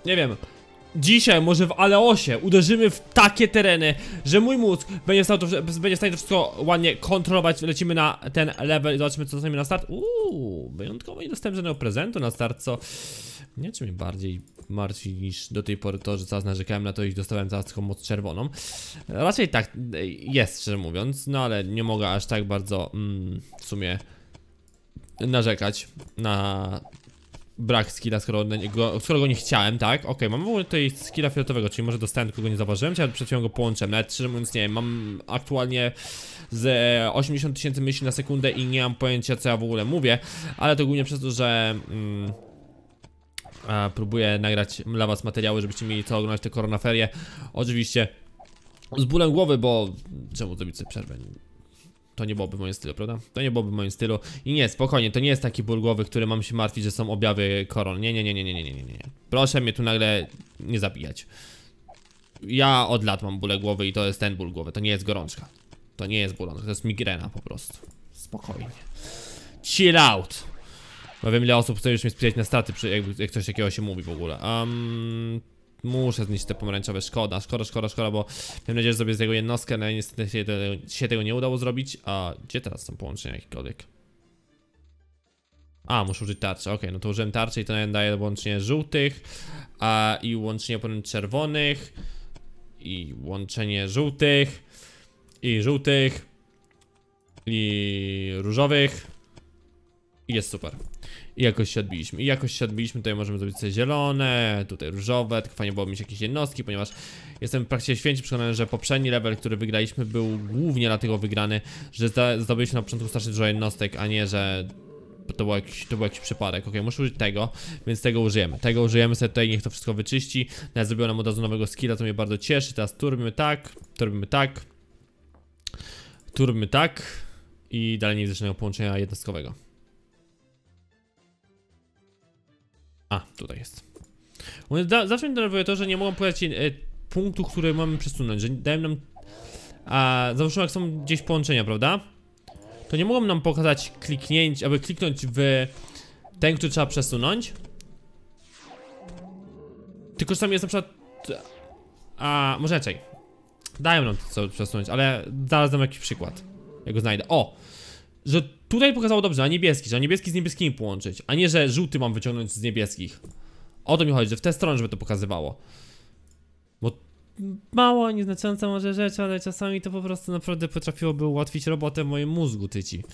nie wiem, dzisiaj może w Aleosie uderzymy w takie tereny, że mój mózg będzie w stanie to wszystko ładnie kontrolować. Lecimy na ten level i zobaczymy, co dostaniemy na start. Wyjątkowo nie dostałem żadnego prezentu na start, co nie czy mnie bardziej martwi niż do tej pory to, że cały narzekałem na to i dostałem teraz tylko moc czerwoną. Raczej tak jest, szczerze mówiąc, no ale nie mogę aż tak bardzo w sumie narzekać na brak skilla, skoro go nie chciałem, tak? Okej, mam w ogóle tutaj skilla fioletowego, czyli może dostałem, tylko go nie zauważyłem, czy ja przed chwilą go połączyłem. Nawet szczerze mówiąc, nie wiem, mam aktualnie z 80 000 myśli na sekundę i nie mam pojęcia, co ja w ogóle mówię, ale to głównie przez to, że próbuję nagrać dla was materiały, żebyście mieli co oglądać te koronaferie. Oczywiście z bólem głowy, bo czemu zrobić sobie przerwę? To nie byłoby w moim stylu, prawda? To nie byłoby w moim stylu. I nie, spokojnie, to nie jest taki ból głowy, który mam się martwić, że są objawy koron. Nie. Proszę mnie tu nagle nie zabijać. Ja od lat mam bóle głowy i to jest ten ból głowy. To nie jest gorączka. To nie jest bolączka, to jest migrena po prostu. Spokojnie. Chill out. Bo wiem, ile osób chce już mnie sprzedać na straty, jak coś takiego się mówi w ogóle. Muszę zniszczyć te pomarańczowe, szkoda, bo mam nadzieję, że zrobię z tego jednostkę, ale niestety się tego nie udało zrobić. A gdzie teraz są połączenia jakiekolwiek? Muszę użyć tarczy, okej, no to użyłem tarczy i to daje łączenie żółtych, i łączenie oponent czerwonych, i łączenie żółtych, i różowych. I jest super. I jakoś się odbiliśmy. Tutaj możemy zrobić sobie zielone, tutaj różowe. Tylko fajnie byłoby mieć jakieś jednostki, ponieważ jestem praktycznie święcie przekonany, że poprzedni level, który wygraliśmy, był głównie dlatego wygrany, że zdobyliśmy na początku strasznie dużo jednostek, a nie, że to był jakiś przypadek. Okej, muszę użyć tego, więc tego użyjemy. Tego użyjemy sobie tutaj, niech to wszystko wyczyści. Nawet zrobiłem nam od razu nowego skilla, to mnie bardzo cieszy. Teraz tu robimy tak, tu robimy tak, tu robimy tak. I dalej nie widzę żadnego połączenia jednostkowego. Tutaj jest. Zawsze mnie denerwuje to, że nie mogą pokazać punktów, które mamy przesunąć, że dają nam... Załóżmy, jak są gdzieś połączenia, prawda? To nie mogą nam pokazać kliknięć, aby kliknąć w ten, który trzeba przesunąć. Tylko czasami jest na przykład... może raczej. Dają nam to co przesunąć, ale zaraz dam jakiś przykład. Jak go znajdę. Że tutaj pokazało dobrze, że niebieski z niebieskimi połączyć, a nie, że żółty mam wyciągnąć z niebieskich. O to mi chodzi, że w tę stronę, żeby to pokazywało. Bo mało nieznacząca może rzecz, ale czasami to po prostu naprawdę potrafiłoby ułatwić robotę w moim mózgu, tyci.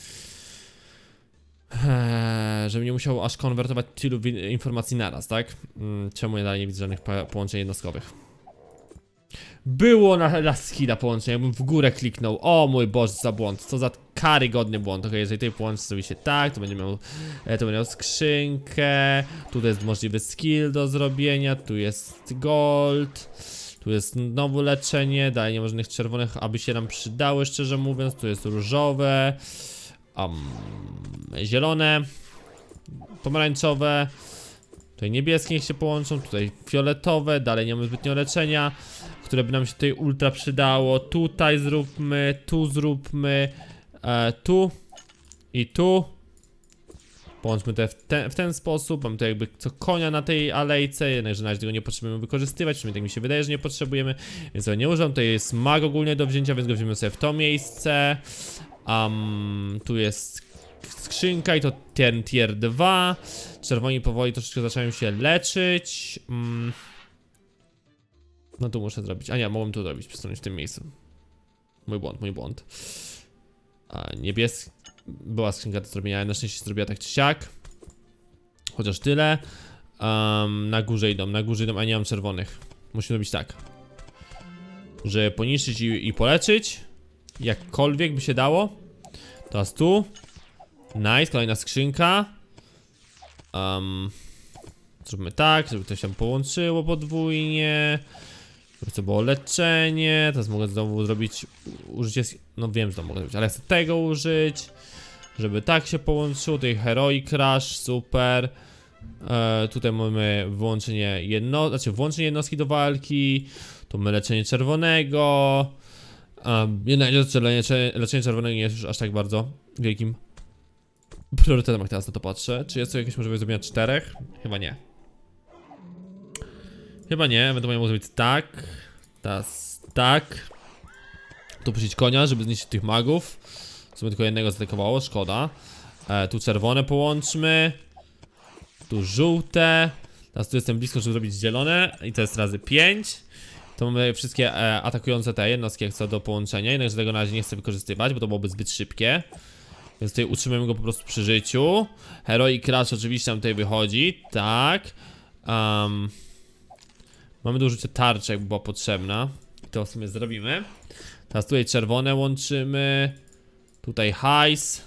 Żebym nie musiał aż konwertować tylu informacji naraz, tak? Czemu ja dalej nie widzę żadnych połączeń jednostkowych? Było na skilla połączenie, jakbym w górę kliknął. O mój Boże, za błąd, co za karygodny błąd. Okej, jeżeli tutaj połączenie zrobi się tak, to będzie miał skrzynkę. Tutaj jest możliwy skill do zrobienia. Tu jest gold. Tu jest znowu leczenie. Dalej nie ma żadnych czerwonych, aby się nam przydały, szczerze mówiąc. Tu jest różowe, zielone, pomarańczowe. Tutaj niebieskie niech się połączą, tutaj fioletowe, dalej nie mamy zbytnio leczenia, które by nam się tutaj ultra przydało. Tutaj zróbmy, tu zróbmy, tu i tu. Połączmy to w ten sposób. Mam tu jakby co konia na tej alejce, jednakże na razie tego nie potrzebujemy wykorzystywać, przynajmniej tak mi się wydaje, że nie potrzebujemy, więc tego nie używam. Tutaj jest mag ogólnie do wzięcia, więc go wziąmy sobie w to miejsce. Tu jest skrzynka i to ten tier 2. Czerwoni powoli troszeczkę zaczynają się leczyć. No tu muszę zrobić. Nie, mogłem tu zrobić, przesunąć w tym miejscu. Mój błąd. Niebieski. Była skrzynka do zrobienia, ale na szczęście zrobiła tak czy siak. Chociaż tyle. Na górze idą, a nie mam czerwonych. Musimy robić tak, żeby poniszczyć i poleczyć. Jakkolwiek by się dało. Teraz tu. Nice, kolejna skrzynka. Zróbmy tak, żeby to się połączyło podwójnie. Żeby to było leczenie. Teraz mogę znowu zrobić użycie. No wiem, że to mogę zrobić, ale chcę tego użyć, żeby tak się połączyło. Tutaj Heroic Crash, super. Tutaj mamy włączenie włączenie jednostki do walki. Tu mamy leczenie czerwonego. Jednak leczenie czerwonego nie jest już aż tak bardzo wielkim priorytetem, jak teraz na to patrzę. Czy jest tu jakieś możliwość zrobienia 4? Chyba nie. Chyba nie, ewentualnie może być tak. Teraz tak. Tu puścić konia, żeby zniszczyć tych magów. W sumie tylko jednego zaatakowało, szkoda. Tu czerwone połączmy. Tu żółte. Teraz tu jestem blisko, żeby zrobić zielone. I to jest razy 5. To mamy wszystkie atakujące te jednostki, jak co do połączenia. Jednakże tego na razie nie chcę wykorzystywać, bo to byłoby zbyt szybkie. Więc tutaj utrzymujemy go po prostu przy życiu. Heroic Crash oczywiście nam tutaj wychodzi. Tak. Mamy do użycia tarczy, jakby była potrzebna. I to w sumie zrobimy. Teraz tutaj czerwone łączymy. Tutaj hajs.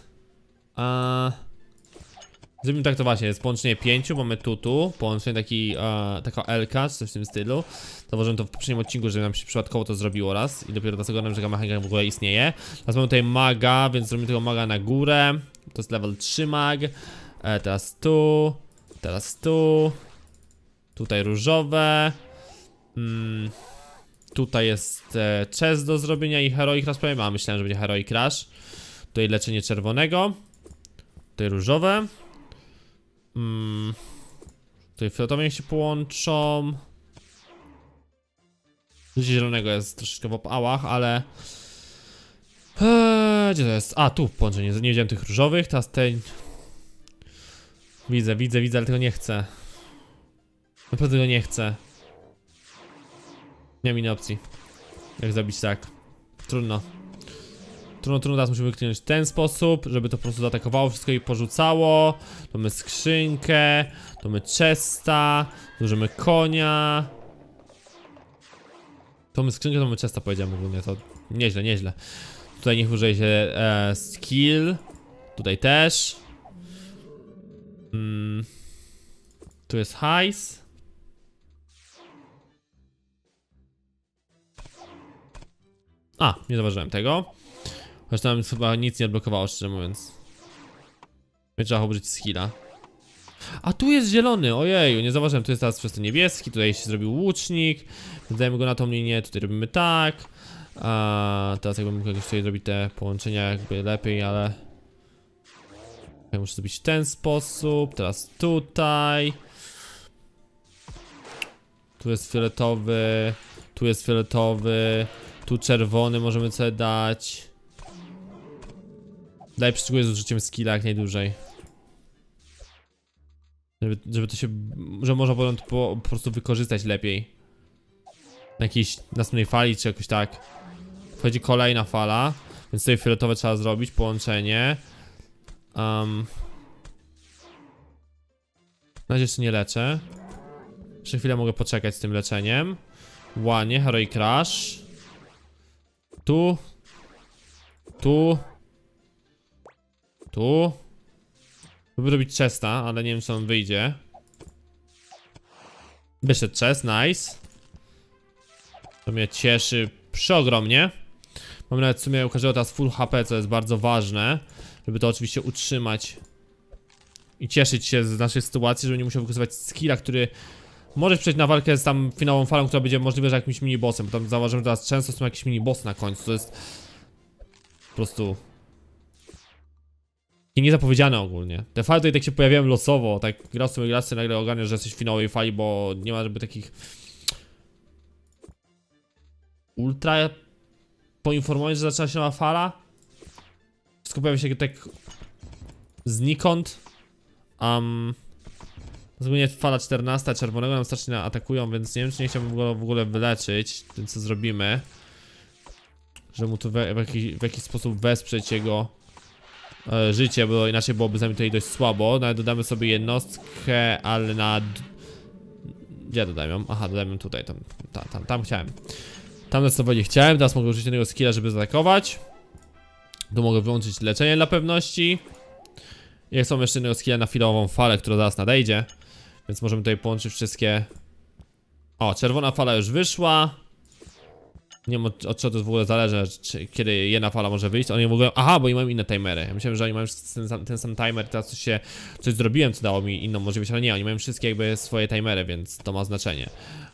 Zrobimy tak to właśnie, jest połączenie 5, mamy tu połączenie taka L-ka, czy coś w tym stylu. Zauważyłem to w poprzednim odcinku, że nam się przypadkowo to zrobiło raz. I dopiero dlatego nam, że taka mechanika w ogóle istnieje. Teraz mamy tutaj maga, więc zrobimy tego maga na górę. To jest level 3 mag. Teraz tu. Teraz tu. Tutaj różowe. Tutaj jest chest do zrobienia i Heroic Crash prawie ma. Myślałem, że będzie Heroic Crash. Tutaj leczenie czerwonego. Tutaj różowe. Tutaj fioletowe niech się połączą. Życie zielonego jest troszeczkę w opałach, ale... gdzie to jest? A, tu połączenie, nie widziałem tych różowych, teraz ten... Widzę, ale tego nie chcę. Naprawdę tego nie chcę. Nie mam innej opcji. Jak zrobić tak? Trudno. Trudno, teraz musimy kliknąć w ten sposób, żeby to po prostu zaatakowało wszystko i porzucało. To mamy skrzynkę, to mamy chesta, użyjemy konia. To mamy skrzynkę, to mamy chesta, powiedziałem ogólnie, to nieźle. Tutaj niech użyje się skill. Tutaj też. Tu jest hajs. Nie zauważyłem tego. Chociaż tam chyba nic nie odblokowało, szczerze mówiąc. Nie trzeba użyć skilla. A tu jest zielony, ojeju, nie zauważyłem, tu jest teraz przez to niebieski, tutaj się zrobił łucznik. Dajemy go na tą linię, tutaj robimy tak. Teraz jakbym mógł jakieś tutaj zrobić te połączenia jakby lepiej, ale... Ja muszę zrobić w ten sposób, teraz tutaj. Tu jest fioletowy, tu jest fioletowy, tu czerwony możemy sobie dać. Daj przyczepuję z użyciem skilla jak najdłużej. Żeby to się... że można po prostu wykorzystać lepiej. Na jakiejś następnej fali czy jakoś tak. Wchodzi kolejna fala. Więc tutaj fioletowe trzeba zrobić, połączenie. Na razie jeszcze nie leczę. Jeszcze chwilę mogę poczekać z tym leczeniem. Ładnie, Heroic Crash. Tu. Lubię robić chesta, ale nie wiem czy on wyjdzie. Wyszedł chest, nice. To mnie cieszy przeogromnie. Mam nawet w sumie u każdego teraz full HP, co jest bardzo ważne. Żeby to oczywiście utrzymać. I cieszyć się z naszej sytuacji, żeby nie musiał wykorzystywać skilla, który... Możesz przejść na walkę z tam finałową falą, która będzie możliwe, że jakimś mini-bossem. Bo tam zauważymy, że teraz często są jakieś mini-bossy na końcu, to jest... Po prostu... I niezapowiedziane ogólnie. Te fale tutaj tak się pojawiają losowo, tak grasz sobie nagle ogarniasz, że jesteś w finałowej fali, bo nie ma żeby takich... Ultra... Poinformować, że zaczyna się nowa fala. Wszystko pojawia się tak... Znikąd. Ogólnie fala 14, czerwonego nam strasznie atakują, więc nie wiem czy nie chciałbym go w ogóle wyleczyć. Więc co zrobimy? Że mu tu w jakiś sposób wesprzeć jego życie, bo inaczej byłoby z nami tutaj dość słabo. Nawet dodamy sobie jednostkę, ale na... Gdzie dodamy ją? Aha, dodamy ją tutaj, tam chciałem. Tam zdecydowanie chciałem, teraz mogę użyć jednego skilla, żeby zaatakować. Tu mogę wyłączyć leczenie dla pewności. I jak są jeszcze jednego skilla na filową falę, która zaraz nadejdzie. Więc możemy tutaj połączyć wszystkie... O, czerwona fala już wyszła. Nie wiem od czego to w ogóle zależy, kiedy jedna fala może wyjść. Oni mogą... Aha, bo oni mają inne timery. Ja myślałem, że oni mają ten sam timer. Teraz coś zrobiłem, co dało mi inną możliwość, ale nie, oni mają wszystkie jakby swoje timery, więc to ma znaczenie.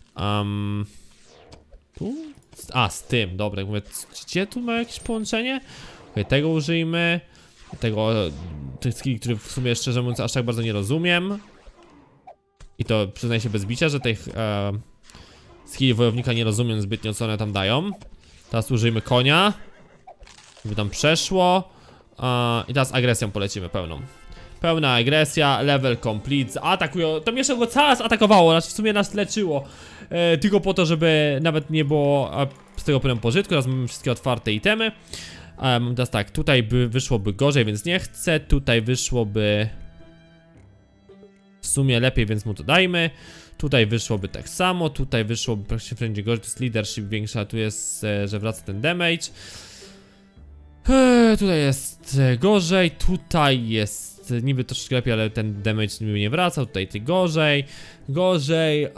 Tu? Z tym, dobra, jak mówię, gdzie tu ma jakieś połączenie? Okay, tego użyjmy. Tych skilli, których w sumie szczerze mówiąc aż tak bardzo nie rozumiem. I to przyznaję się bez bicia, że tych skill wojownika nie rozumiem zbytnio, co one tam dają. Teraz użyjmy konia. Żeby tam przeszło. I teraz agresją polecimy pełną. Pełna agresja, level complete. Atakują, to jeszcze go cały atakowało, znaczy w sumie nas leczyło. Tylko po to, żeby nawet nie było z tego pełnym pożytku. Teraz mamy wszystkie otwarte itemy. Teraz tak, tutaj wyszłoby gorzej, więc nie chcę. Tutaj wyszłoby w sumie lepiej, więc mu to dajmy. Tutaj wyszłoby tak samo, tutaj wyszłoby praktycznie wszędzie gorzej, to jest leadership większa, tu jest, że wraca ten damage. Tutaj jest gorzej, tutaj jest niby troszkę lepiej, ale ten damage niby nie wraca, tutaj ty gorzej. Gorzej,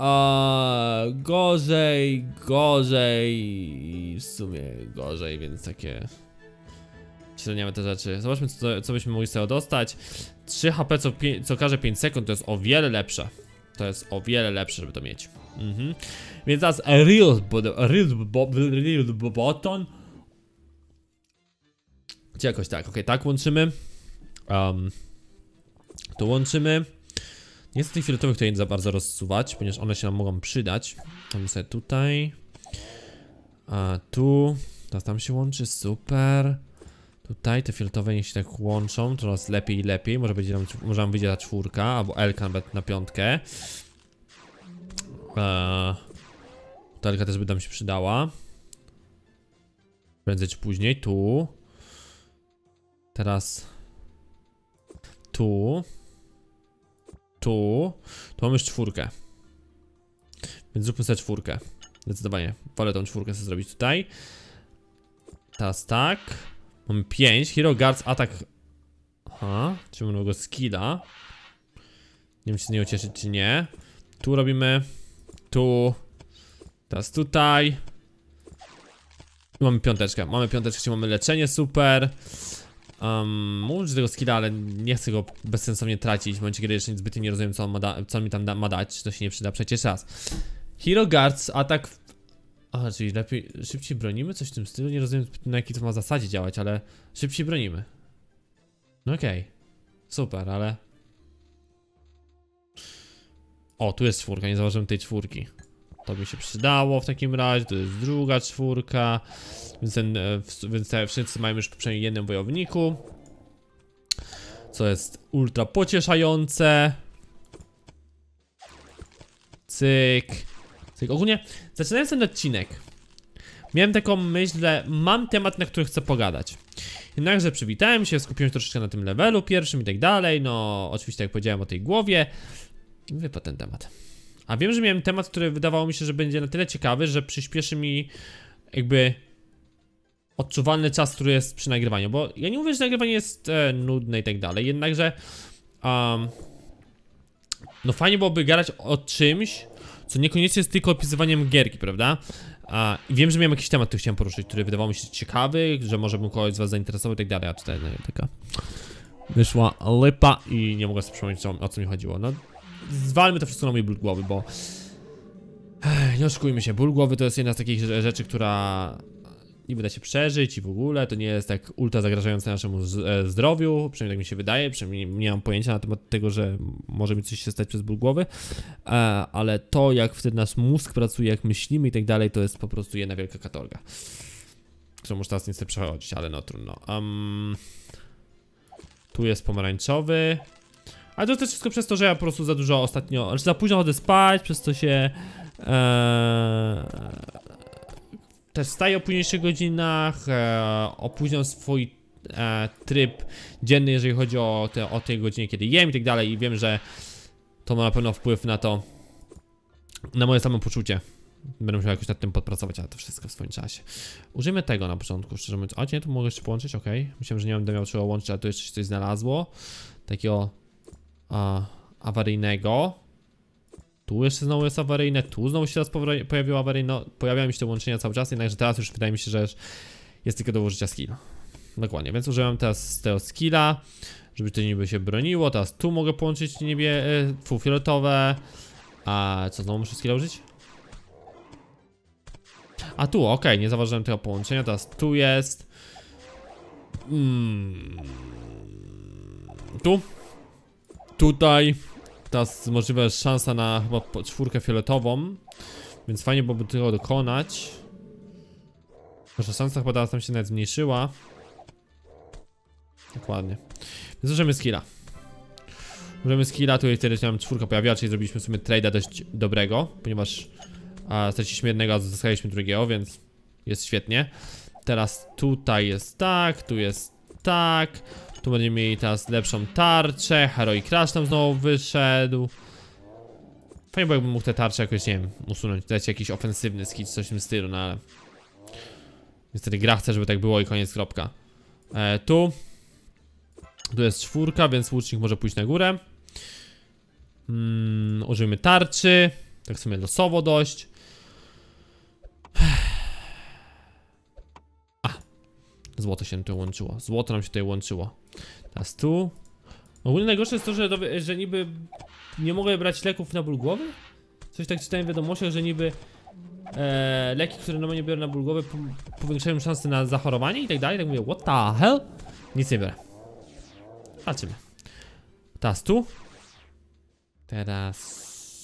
i w sumie gorzej, więc takie... Średniamy te rzeczy. Zobaczmy co byśmy mogli z tego dostać. 3 HP co każde 5 sekund to jest o wiele lepsze. To jest o wiele lepsze, żeby to mieć. Więc teraz real button. Czy jakoś tak, okej, tak łączymy. To łączymy. Nie chcę tych fioletowych tutaj nie za bardzo rozsuwać, ponieważ one się nam mogą przydać. Tam sobie tutaj. Tu. Teraz tam się łączy, super. Tutaj te fioletowe niech się tak łączą, coraz lepiej i lepiej. Może nam wyjdzie ta 4, albo L nawet na 5. Ta L też by nam się przydała. Prędzej czy później, tu. Teraz tu. Tu mamy już 4. Więc zróbmy sobie 4. Zdecydowanie, wolę tą 4 sobie zrobić tutaj. Teraz tak. Mamy 5, Hero Guards atak. Aha, czy mamy nowego skilla. Nie wiem, czy z niego cieszyć, czy nie. Tu robimy. Tu. Teraz tutaj. Tu mamy 5. Mamy 5, czyli mamy leczenie, super. Mówię tego skilla, ale nie chcę go bezsensownie tracić. W momencie, kiedy jeszcze zbytnio nie rozumiem, co on mi tam ma dać. Czy to się nie przyda przecież raz. Hero Guards atak. Aha, czyli lepiej, szybciej bronimy? Coś w tym stylu? Nie rozumiem, na jakiej to ma zasadzie działać, ale szybciej bronimy. No okej. Super, ale... O, tu jest 4, nie zauważyłem tej 4. To by się przydało w takim razie, to jest druga 4. Więc wszyscy mają już przynajmniej jednym wojowniku. Co jest ultra pocieszające. Cyk. Ogólnie, zaczynając ten odcinek, miałem taką myśl, że mam temat, na który chcę pogadać. Jednakże przywitałem się, skupiłem się troszeczkę na tym levelu pierwszym i tak dalej. No, oczywiście jak powiedziałem o tej głowie, wypadł ten temat. A wiem, że miałem temat, który wydawało mi się, że będzie na tyle ciekawy, że przyspieszy mi jakby odczuwalny czas, który jest przy nagrywaniu. Bo ja nie mówię, że nagrywanie jest nudne i tak dalej, jednakże no fajnie byłoby gadać o czymś, co niekoniecznie jest tylko opisywaniem gierki, prawda? I wiem, że miałem jakiś temat, który chciałem poruszyć, który wydawał mi się ciekawy, że może bym kogoś z was zainteresował i tak dalej, a tutaj no, taka wyszła lipa i nie mogę sobie przypomnieć, o co mi chodziło. No, zwalmy to wszystko na mój ból głowy, bo nie oszukujmy się, ból głowy to jest jedna z takich rzeczy, która niby da się przeżyć i w ogóle to nie jest tak ultra zagrażające naszemu zdrowiu, przynajmniej tak mi się wydaje, przynajmniej nie mam pojęcia na temat tego, że może mi coś się stać przez ból głowy, ale to jak wtedy nasz mózg pracuje, jak myślimy i tak dalej, to jest po prostu jedna wielka katorga, którą muszę teraz niestety przechodzić, ale no trudno. Tu jest pomarańczowy, ale to też wszystko przez to, że ja po prostu za dużo ostatnio, znaczy za późno chodzę spać, przez to się też wstaję o późniejszych godzinach, opóźniam swój tryb dzienny, jeżeli chodzi o tej godzinie, kiedy jem i tak dalej, i wiem, że to ma na pewno wpływ na to, na moje samopoczucie. Będę musiał jakoś nad tym podpracować, ale to wszystko w swoim czasie. Użyjmy tego na początku, szczerze mówiąc. A nie, tu mogę jeszcze połączyć, okej. Myślałem, że nie będę miał czego łączyć, ale tu jeszcze się coś znalazło. Takiego awaryjnego. Tu jeszcze znowu jest awaryjne, tu znowu się teraz pojawiło awaryjne. No, pojawiają mi się te łączenia cały czas, jednakże teraz już wydaje mi się, że jest tylko do użycia skilla. Dokładnie, więc używam teraz tego skilla, żeby to niby się broniło. Teraz tu mogę połączyć fioletowe. A co, znowu muszę skilla użyć? A tu, okej, nie zauważyłem tego połączenia, teraz tu jest. Tu. Tutaj. Teraz możliwa jest szansa na chyba 4 fioletową. Więc fajnie byłoby tego dokonać. Nasza szansa chyba teraz tam się nawet zmniejszyła. Dokładnie. Więc użyjemy skilla. Użyjemy skilla, tutaj wtedy się nam 4 pojawiła, czyli zrobiliśmy sobie trade'a dość dobrego, ponieważ straciliśmy jednego, a zyskaliśmy drugiego, więc jest świetnie. Teraz tutaj jest tak, tu jest tak. Tu będziemy mieli teraz lepszą tarczę. Heroic Crash tam znowu wyszedł. Fajnie, bo jakbym mógł te tarcze jakoś, nie wiem, usunąć, dać jakiś ofensywny skill, coś w tym stylu, no ale niestety gra chce, żeby tak było i koniec, kropka. Tu jest 4, więc łucznik może pójść na górę. Użyjmy tarczy. Tak w sumie losowo dość. Złoto się tutaj łączyło. Złoto nam się tutaj łączyło. Teraz tu. Ogólnie najgorsze jest to, że niby nie mogę brać leków na ból głowy? Coś tak czytałem w wiadomościach, że niby leki, które normalnie biorę na ból głowy, powiększają szanse na zachorowanie i tak dalej. Tak mówię, what the hell? Nic nie biorę. Zobaczymy. Teraz tu. Teraz...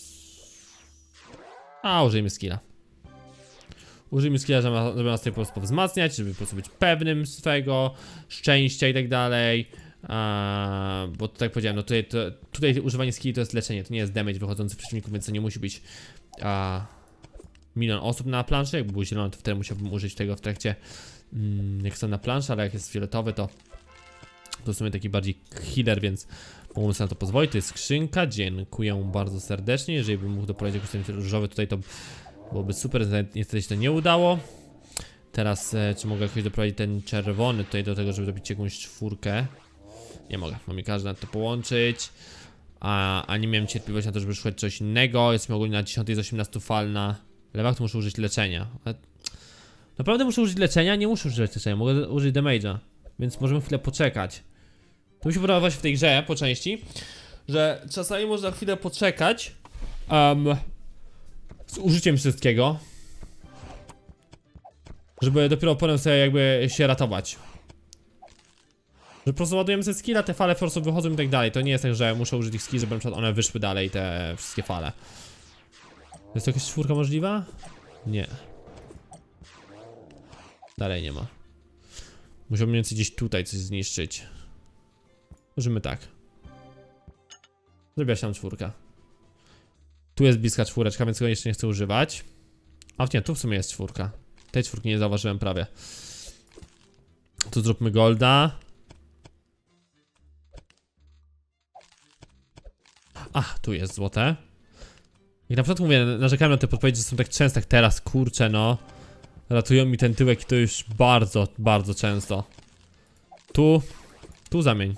użyjmy skilla. Użyjmy skilla, żeby nas tutaj po prostu wzmacniać, żeby po prostu być pewnym swego szczęścia i tak dalej. Bo tak jak powiedziałem, no tutaj używanie skilli to jest leczenie, to nie jest damage wychodzący przeciwników, więc to nie musi być milion osób na planszy. Jakby było zielone, to wtedy musiałbym użyć tego w trakcie jak są na planszy, ale jak jest fioletowy, to w sumie taki bardziej healer, więc mógłbym sobie na to pozwolić. To jest skrzynka, dziękuję bardzo serdecznie. Jeżeli bym mógł doprowadzić jakiś ten różowy tutaj, to byłoby super, niestety się to nie udało. Teraz, czy mogę jakoś doprowadzić ten czerwony tutaj do tego, żeby dobić jakąś 4? Nie mogę, mam mi każdy na to połączyć. A nie miałem cierpliwości na to, żeby szukać coś innego. Jesteśmy ogólnie na 10 z 18 fal na lewach, to muszę użyć leczenia. Ale naprawdę muszę użyć leczenia? Nie muszę użyć leczenia, mogę użyć damage'a. Więc możemy chwilę poczekać. To mi się podoba właśnie w tej grze, po części, że czasami można chwilę poczekać z użyciem wszystkiego, żeby dopiero potem sobie jakby się ratować. Że po prostu ładujemy sobie skilla, te fale po prostu wychodzą i tak dalej. To nie jest tak, że muszę użyć ich skill, żeby na przykład one wyszły dalej, te wszystkie fale. Jest to jakaś 4 możliwa? Nie. Dalej nie ma. Musiałbym mniej więcej gdzieś tutaj coś zniszczyć. Użyjmy tak. Zrobiła się tam 4. Tu jest bliska 4, więc go jeszcze nie chcę używać. A nie, tu w sumie jest 4. Tej 4 nie zauważyłem prawie. Tu zróbmy golda. Tu jest złote. Jak na początku mówię, narzekałem na te podpowiedzi, że są tak częste jak teraz, kurczę no. Ratują mi ten tyłek i to już bardzo, bardzo często. Tu zamień.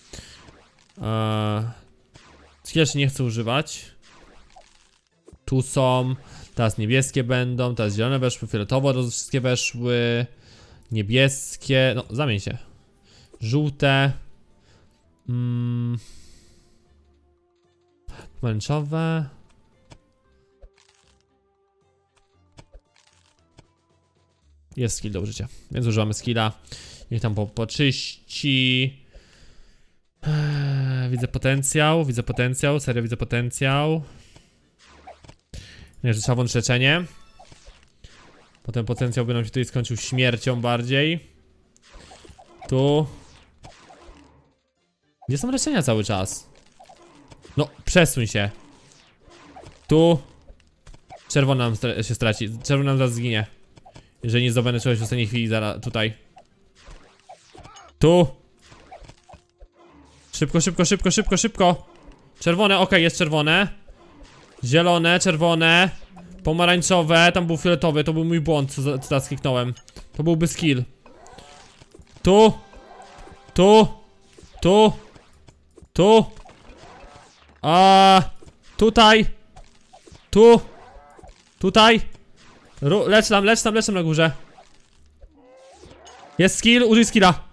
Jeszcze nie chcę używać. Tu są. Teraz niebieskie będą, teraz zielone weszły, fioletowo wszystkie weszły. Niebieskie, no zamień się. Żółte. Pomarańczowe. Jest skill do użycia, więc używamy skilla. Niech tam poczyści. Widzę potencjał, serio widzę potencjał. Nie, że trzeba włączyć leczenie. Potem potencjał by nam się tutaj skończył śmiercią bardziej. Tu. Gdzie są leczenia cały czas? No, przesuń się. Tu. Czerwony nam się straci, czerwony nam zaraz zginie. Jeżeli nie zdobędę czegoś w ostatniej chwili, zaraz tutaj. Tu. Szybko. Czerwone, okej, jest czerwone. Zielone, czerwone. Pomarańczowe, tam był fioletowy, to był mój błąd, co teraz kliknąłem. To byłby skill. Tu. Tutaj. Tutaj. Lecz tam na górze. Jest skill, użyj skilla.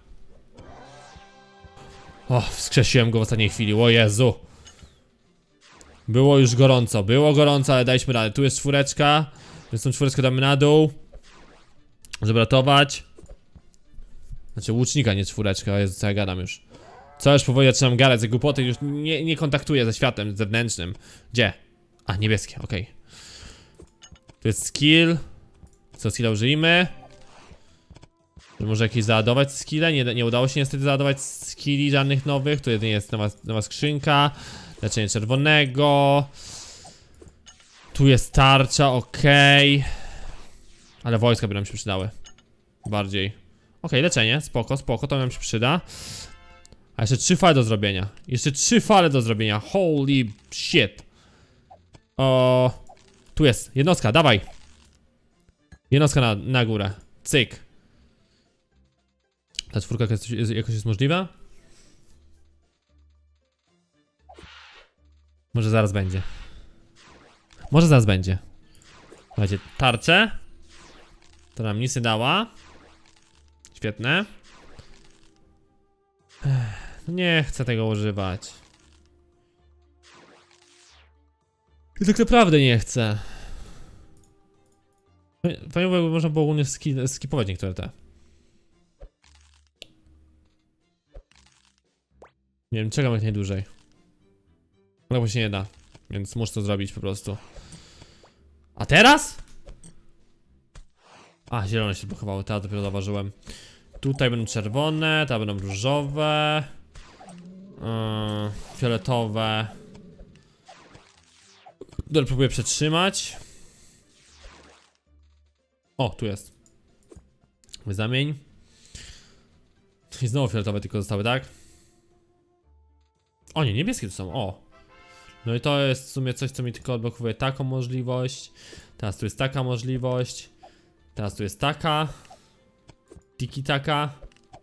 O, wskrzesiłem go w ostatniej chwili, o Jezu. Było już gorąco, ale daliśmy radę. Tu jest 4, więc tą 4 damy na dół, żeby ratować. Znaczy łucznika, nie 4, Jezu, co ja gadam już. Co już powoli zaczynam gadać, za głupoty już nie kontaktuję ze światem zewnętrznym. Gdzie? Niebieskie, okej. Tu jest skill. Co skilla użyjmy? Może jakieś załadować skille? Nie udało się niestety załadować skilli żadnych nowych. Tu jedynie jest nowa skrzynka. Leczenie czerwonego. Tu jest tarcza, okej. Ale wojska by nam się przydały. Bardziej. Okej, leczenie, spoko, to nam się przyda. A jeszcze 3 fale do zrobienia. Jeszcze 3 fale do zrobienia. Holy shit. O, tu jest, jednostka, dawaj. Jednostka na górę. Cyk. Ta 4 jakoś jest możliwa? Może zaraz będzie. Może zaraz będzie. Słuchajcie, tarczę. To nam nic nie dała. Świetne. Nie chcę tego używać. I tak naprawdę nie chcę. Fajnie jakby można było ogólnie skipować niektóre te. Nie wiem, czekam jak najdłużej. No bo się nie da. Więc muszę to zrobić po prostu. A teraz? A, zielone się blokowały, teraz dopiero zauważyłem. Tutaj będą czerwone, tam będą różowe. Fioletowe. Dobra, próbuję przetrzymać. O, tu jest. Zamień. I znowu fioletowe tylko zostały, tak? O nie, niebieskie to są, o. No i to jest w sumie coś, co mi tylko odblokuje taką możliwość. Teraz tu jest taka możliwość. Teraz tu jest taka. Tiki taka.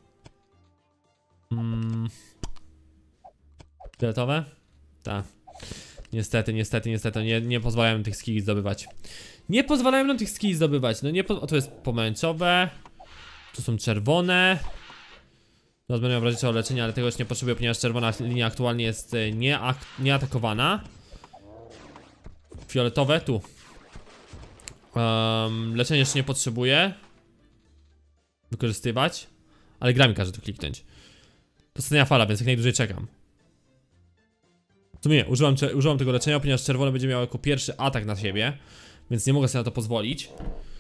Fioletowe? Tak. Niestety, nie pozwalają tych skilli zdobywać. Nie pozwalają nam tych skilli zdobywać. No nie o, to jest pomarańczowe. Tu są czerwone. Teraz będę miał wrażenie o leczenie, ale tego już nie potrzebuję, ponieważ czerwona linia aktualnie jest nieatakowana. Fioletowe, tu. Leczenie jeszcze nie potrzebuję wykorzystywać. Ale gra mi każe tu kliknąć. To ostatnia fala, więc jak najdłużej czekam. W sumie użyłam tego leczenia, ponieważ czerwone będzie miało jako pierwszy atak na siebie. Więc nie mogę sobie na to pozwolić.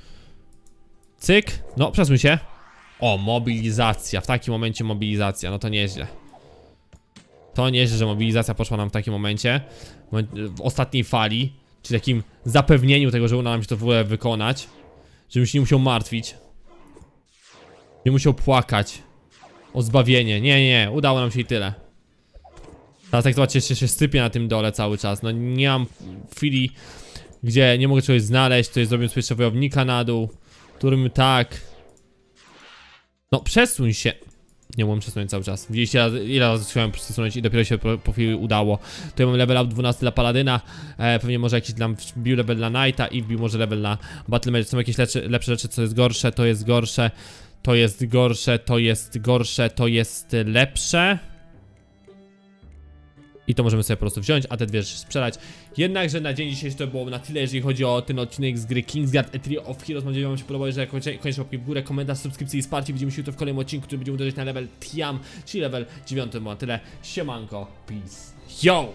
Cyk, no przesuń się. O, mobilizacja, w takim momencie mobilizacja, no to nieźle. To nieźle, że mobilizacja poszła nam w takim momencie. W ostatniej fali. Czyli takim zapewnieniu tego, że uda nam się to w ogóle wykonać. Żebym się nie musiał martwić. Nie musiał płakać o zbawienie, nie, udało nam się i tyle. Teraz jak zobaczcie, się sypie na tym dole cały czas. No nie mam chwili, gdzie nie mogę czegoś znaleźć. Tutaj zrobię sobie jeszcze wojownika na dół, którym tak. No przesuń się. Nie mogłem przesunąć cały czas. Widzieliście ile razy chciałem przesunąć i dopiero się po chwili udało. Tutaj mam level up 12 dla Paladyna. Pewnie może jakiś tam wbił level dla Knighta i wbił może level na Battle Mage. Są jakieś lepsze rzeczy, co jest gorsze, to jest gorsze. To jest gorsze, to jest gorsze, to jest lepsze. I to możemy sobie po prostu wziąć, a te dwie rzeczy sprzedać. Jednakże na dzień dzisiejszy to było na tyle, jeżeli chodzi o ten odcinek z gry Kingsguard A Trio of Heroes. Mam nadzieję, że wam się podobało, że koniecznie łapki w górę, komentarz, subskrypcje i wsparcie. Widzimy się jutro w kolejnym odcinku, który będzie uderzyć na level Tiam, czyli level 9. Na tyle, siemanko, peace, yo!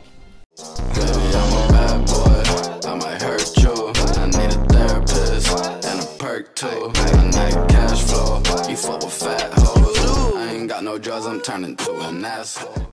No drugs, I'm turning to an asshole.